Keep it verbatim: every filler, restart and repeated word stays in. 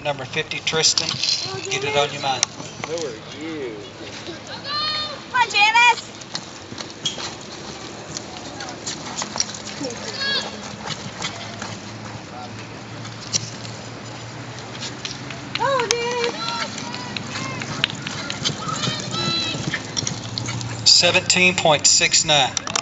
number fifty, Tristan. Get it on your mind. Who are you? Come on, Janice. Oh, Janice. seventeen point six nine.